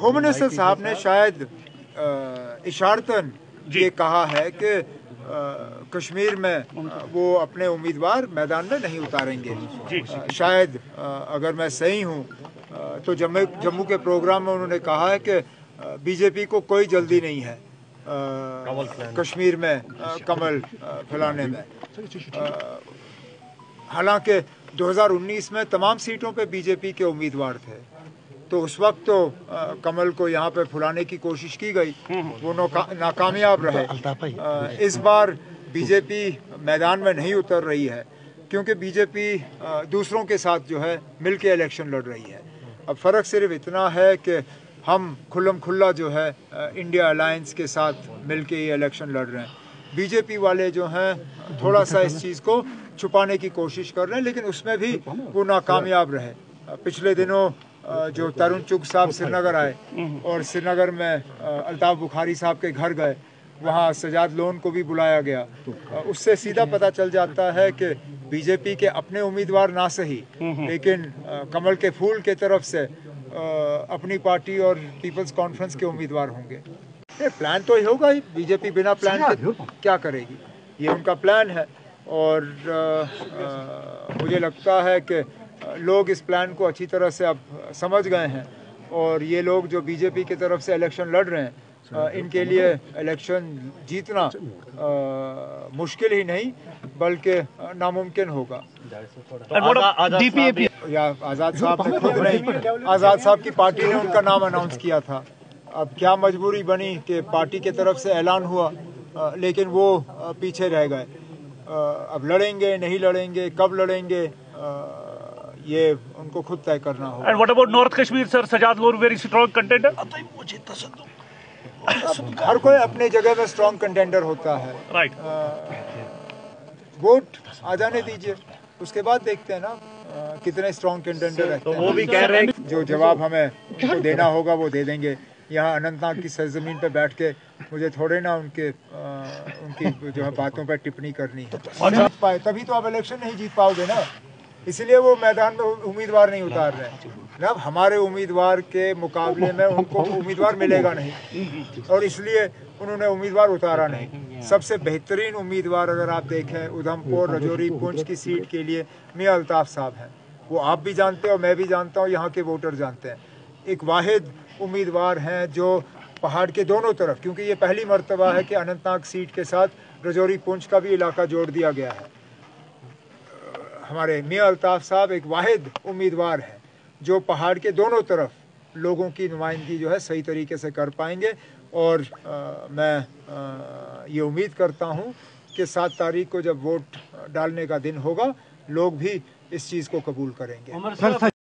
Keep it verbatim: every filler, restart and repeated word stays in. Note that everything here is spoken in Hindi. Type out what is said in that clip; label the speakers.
Speaker 1: होम मिनिस्टर साहब ने शायद इशारतन ये कहा है कि कश्मीर में वो अपने उम्मीदवार मैदान में नहीं उतारेंगे। शायद अगर मैं सही हूँ तो जम्मू जम्मू के प्रोग्राम में उन्होंने कहा है कि बीजेपी को कोई जल्दी नहीं है कश्मीर में कमल फैलाने में। हालांकि दो हज़ार उन्नीस में तमाम सीटों पे बीजेपी के उम्मीदवार थे, तो उस वक्त तो आ, कमल को यहाँ पे फुलाने की कोशिश की गई, वो नाकामयाब रहे। आ, इस बार बीजेपी मैदान में नहीं उतर रही है क्योंकि बीजेपी दूसरों के साथ जो है मिल के इलेक्शन लड़ रही है। अब फ़र्क सिर्फ इतना है कि हम खुल्लम खुल्ला जो है इंडिया अलायंस के साथ मिल के ये इलेक्शन लड़ रहे हैं। बीजेपी वाले जो हैं थोड़ा सा इस चीज़ को छुपाने की कोशिश कर रहे हैं, लेकिन उसमें भी वो नाकामयाब रहे। पिछले दिनों जो तरुण चुग साहब श्रीनगर आए और श्रीनगर में अल्ताफ़ बुखारी साहब के घर गए, वहाँ सजाद लोन को भी बुलाया गया। उससे सीधा पता चल जाता है कि बीजेपी के अपने उम्मीदवार ना सही, लेकिन कमल के फूल के तरफ से अपनी पार्टी और पीपल्स कॉन्फ्रेंस के उम्मीदवार होंगे। ये प्लान तो ही होगा ही, बीजेपी बिना प्लान के क्या करेगी, ये उनका प्लान है। और आ, आ, मुझे लगता है कि लोग इस प्लान को अच्छी तरह से अब समझ गए हैं और ये लोग जो बीजेपी की तरफ से इलेक्शन लड़ रहे हैं, आ, इनके लिए इलेक्शन जीतना आ, मुश्किल ही नहीं बल्कि नामुमकिन होगा। या आज़ाद साहब ने खुद नहीं, आज़ाद साहब की पार्टी ने उनका नाम अनाउंस किया था। अब क्या मजबूरी बनी कि पार्टी की तरफ से ऐलान हुआ आ, लेकिन वो आ, पीछे रह गए। अब लड़ेंगे नहीं लड़ेंगे, कब लड़ेंगे, आ, ये उनको खुद तय करना होगा।
Speaker 2: And what about North Kashmir, sir? Sajad Loon very strong contender.
Speaker 1: हर कोई अपने जगह में स्ट्रॉन्ग कंटेंडर होता है।
Speaker 2: Right.
Speaker 1: वोट आ जाने दीजिए, उसके बाद देखते हैं ना आ, कितने स्ट्रॉन्ग कंटेंडर रहते हैं।
Speaker 2: वो भी कह रहे हैं
Speaker 1: जो जवाब हमें उनको देना होगा वो दे देंगे। यहाँ अनंतनाग की सरजमीन पे बैठ के मुझे थोड़े ना उनके आ, उनकी जो है बातों पर टिप्पणी करनी है। जीत पाए तभी तो आप इलेक्शन नहीं जीत पाओगे ना, इसलिए वो मैदान में उम्मीदवार नहीं उतार रहे हैं ना। हमारे उम्मीदवार के मुकाबले में उनको उम्मीदवार मिलेगा नहीं और इसलिए उन्होंने उम्मीदवार उतारा नहीं। सबसे बेहतरीन उम्मीदवार अगर आप देखें उधमपुर रजौरी पुंछ की सीट के लिए मियां अल्ताफ साहब हैं। वो आप भी जानते हो, मैं भी जानता हूँ, यहाँ के वोटर जानते हैं। एक वाहिद उम्मीदवार हैं जो पहाड़ के दोनों तरफ, क्योंकि ये पहली मर्तबा है कि अनंतनाग सीट के साथ रजौरी पुंछ का भी इलाका जोड़ दिया गया है। हमारे मियां अल्ताफ साहब एक वाहिद उम्मीदवार हैं जो पहाड़ के दोनों तरफ लोगों की नुमाइंदगी जो है सही तरीके से कर पाएंगे। और आ, मैं आ, ये उम्मीद करता हूँ कि सात तारीख को जब वोट डालने का दिन होगा लोग भी इस चीज़ को कबूल करेंगे।